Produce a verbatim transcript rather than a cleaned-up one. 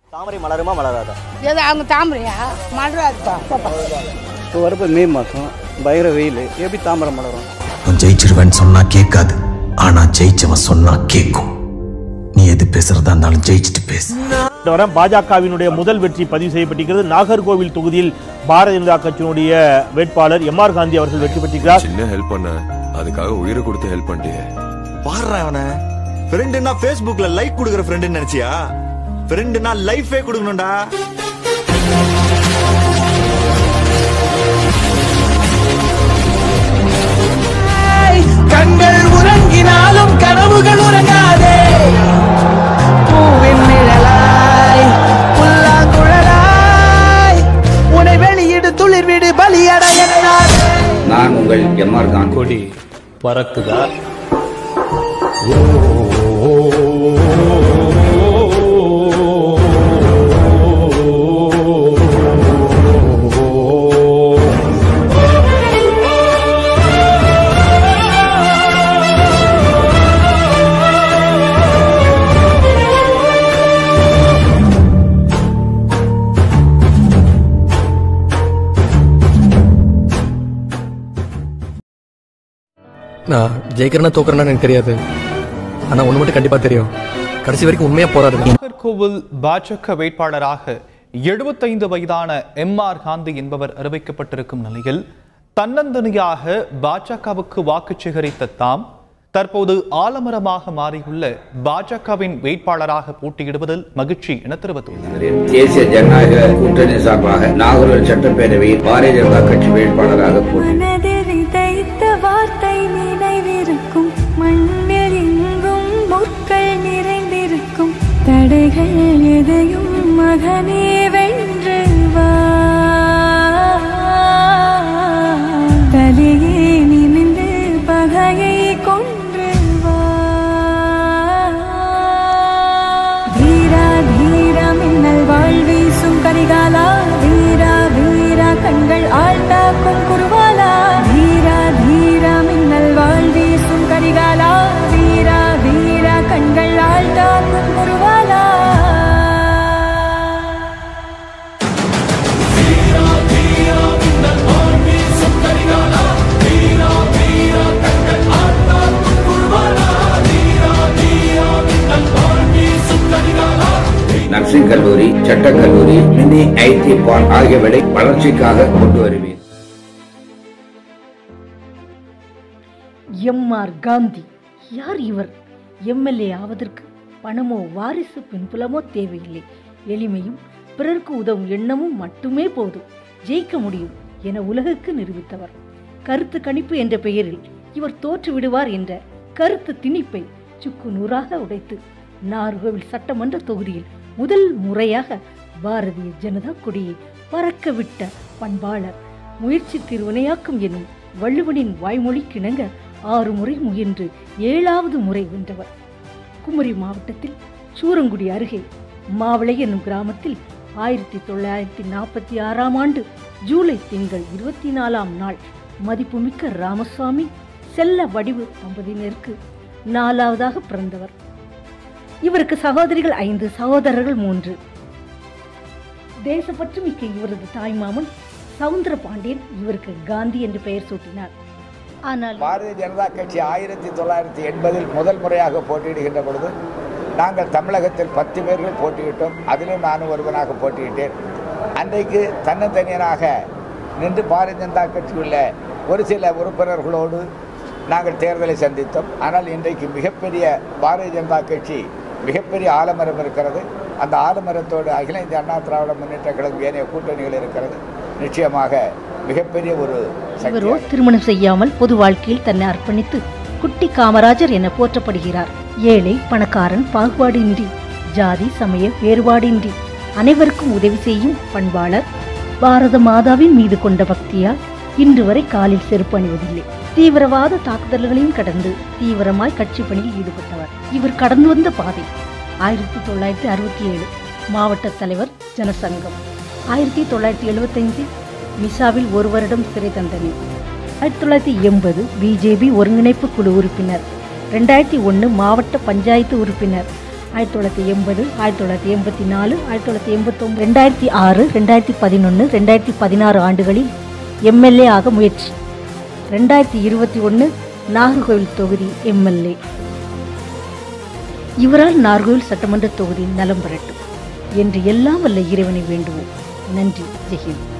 தாமரை மலருமா மலராதா? ஏதோ அவங்க தாமரையா மலராதா? இப்போ வரப்போ மே மாதம் பயங்கர வெயில், எப்படி தாமரை மலரும்? ஜெயிச்சிருவேன்னு சொன்னா கேட்காது, ஆனா ஜெயிச்சவன் சொன்னா கேட்கும். நீ எது பேசுறதா இருந்தாலும் ஜெயிச்சுட்டு பேசு. பாஜகவினுடைய முதல் வெற்றி பதிவு செய்யப்பட்டிருக்கிறது. நாகர்கோவில் தொகுதியில் பாரதிய ஜனதா கட்சியினுடைய வேட்பாளர் எம் ஆர் காந்தி அவர்கள் வெற்றி பெற்றிருக்கிறார். சின்ன ஹெல்ப் பண்ண, அதுக்காக உயிரை கொடுத்து ஹெல்ப் பண்ணிட்டே. பாடுறா அவனை ஃப்ரெண்டுனா ஃபேஸ்புக்ல லைக் கொடுக்குற ஃப்ரெண்டுன்னு நினைச்சியா? ஃப்ரெண்டுனா லைஃபே கொடுக்கணும்டா. கண்கள் உறங்கினாலும் கனவுகள் உறங்காதே. பூவின் நிழலாய் புல்லாங்குழலாய் உன்னை வெளியிடு துளிர் விடு பலியடைய. நான் உங்கள் எம் ஆர் காந்தி. கொடி பறக்குதா? நான் ஜெயிக்கிறேன்னா தோக்குறேன்னா எனக்கு தெரியாது, ஆனா ஒண்ணு மட்டும் கண்டிப்பா தெரியும், கடைசி வரைக்கும் உண்மையா போராடுவேன். நாகர்கோவில் பாஜக வேட்பாளராக எழுபத்தைந்து வயதான எம் ஆர் காந்தி என்பவர் அறிவிக்கப்பட்டிருக்கும் நிலையில் தன்னந்தனியாக பாஜகவுக்கு வாக்கு சேகரித்த தாம் தற்போது ஆலமரமாக மாறியுள்ள பாஜகவின் வேட்பாளராக போட்டியிடுவதில் மகிழ்ச்சி என தெரிவித்துள்ளார். தேசிய ஜனநாயக கூட்டணி சார்பாக நாகர்கோவில் சட்டப்பேரவையில் பாரதிய ஜனதா கட்சி வேட்பாளராக போட்டி. வார்த்தை நினைவிருக்கும், மண்ணில் எங்கும் முற்கள் நிறைந்திருக்கும், தடைகள் எதையும் மகனே வென்று வா, தலையே நிமிந்து பகையை கொன்று வா. வீரா வீரா மின்னல் வாழ் வீசும் கரிகாலா, வீரா வீரா கண்கள் ஆழ்ந்தாக்கும் குருவாலா, வீரா வீரா மின்னல் வாழ் வீசும் கரிகாலா, வீரா வீரா கண்கள் ஆழ்ந்தாக்கும் குருவாலா. நர்சிங் கல்லூரி, சட்டக்கல்லூரி, மினி ஐடி பார்க் ஆகியவற்றை வளர்ச்சிக்காக கொண்டு வருவேன். எம் ஆர் காந்தி யார் இவர்? எம்எல்ஏ ஆவதற்கு பணமோ வாரிசு பின்புலமோ தேவையில்லை. எளிமையும் பிறருக்கு உதவும் எண்ணமும் மட்டுமே போதும், ஜெயிக்க முடியும் என உலகுக்கு நிரூபித்தவர். கருத்து கணிப்பு என்ற பெயரில் இவர் தோற்று விடுவார் என்ற கருத்து திணிப்பை சுக்கு நூறாக உடைத்து நாகர்கோவில் சட்டமன்ற தொகுதியில் முதல் முறையாக பாரதிய ஜனதா கொடியை பறக்க விட்ட பண்பாளர். முயற்சி திருவினையாக்கும் எனும் வள்ளுவனின் வாய்மொழி கிணங்க ஆறு முறை முயன்று ஏழாவது முறை வென்றவர். குமரி மாவட்டத்தில் சூரங்குடி அருகே மாவளை என்னும் கிராமத்தில் ஆயிரத்தி தொள்ளாயிரத்தி நாற்பத்தி ஆறாம் ஆண்டு ஜூலை திங்கள் இருபத்தி நாலாம் நாள் மதிப்புமிக்க ராமசுவாமி செல்ல வடிவு தம்பதியினருக்கு நாலாவதாக பிறந்தவர். இவருக்கு சகோதரிகள் ஐந்து, சகோதரர்கள் மூன்று. தேசப்பற்று மிக்க இவரது தாய்மாமன் சவுந்தர பாண்டியன் இவருக்கு காந்தி என்று பெயர் சூட்டினார். ஆனால் பாரதிய ஜனதா கட்சி ஆயிரத்தி தொள்ளாயிரத்தி எண்பதில் முதல் முறையாக போட்டியிடுகின்ற பொழுது நாங்கள் தமிழகத்தில் பத்து பேர்கள் போட்டியிட்டோம். அதிலும் நானும் ஒருவனாக போட்டியிட்டேன். அன்றைக்கு தன்னந்தனியனாக நின்று பாரதிய ஜனதா கட்சியுள்ள ஒரு சில உறுப்பினர்களோடு நாங்கள் தேர்தலை சந்தித்தோம். ஆனால் இன்றைக்கு மிகப்பெரிய பாரதிய ஜனதா கட்சி மிகப்பெரிய ஆலமரம் இருக்கிறது. அந்த ஆலமரத்தோடு அகில இந்திய அண்ணா திராவிட முன்னேற்ற கழகம் ஏனைய கூட்டணிகள் இருக்கிறது. நிச்சயமாக மிகப்பெரிய ஒரு இவரோ திருமணம் செய்யாமல் பொது வாழ்க்கையில் தன்னை அர்ப்பணித்து குட்டி காமராஜர் என போற்றப்படுகிறார். ஏழை பணக்காரன் பாகுபாடின்றி, ஜாதி சமய வேறுபாடின்றி அனைவருக்கும் உதவி செய்யும் பண்பாளர். பாரத மாதாவின் மீது கொண்ட பக்தியால் இன்று வரை காலில் செருப்பு அணிவதில்லை. தீவிரவாத தாக்குதல்களையும் கடந்து தீவிரமாய் கட்சி பணியில் ஈடுபட்டவர். இவர் கடந்து வந்த பாதை ஆயிரத்தி தொள்ளாயிரத்தி அறுபத்தி ஏழு மாவட்ட தலைவர் ஜனசங்கம், ஆயிரத்தி தொள்ளாயிரத்தி எழுபத்தி ஐந்தில் மிசாவில் ஒரு வருடம் சிறை தண்டனை, ஆயிரத்தி தொள்ளாயிரத்தி எண்பது பிஜேபி ஒருங்கிணைப்பு குழு உறுப்பினர், ரெண்டாயிரத்தி ஒன்று மாவட்ட பஞ்சாயத்து உறுப்பினர், ஆயிரத்தி தொள்ளாயிரத்தி எண்பது ஆயிரத்தி தொள்ளாயிரத்தி எண்பத்தி நாலு ஆயிரத்தி தொள்ளாயிரத்தி எண்பத்தொம்பது ரெண்டாயிரத்தி ஆறு ரெண்டாயிரத்தி பதினொன்று ரெண்டாயிரத்தி பதினாறு ஆண்டுகளில் எம்எல்ஏ ஆக முயற்சி. ரெண்டாயிரத்தி இருபத்தி ஒன்று நாகர்கோவில் தொகுதி எம்எல்ஏ. இவரால் நாகர்கோவில் சட்டமன்ற தொகுதி நலம் பெறட்டும் என்று எல்லாம் வல்ல இறைவனை வேண்டுவோம். நன்றி. ஜெய்ஹிந்த்.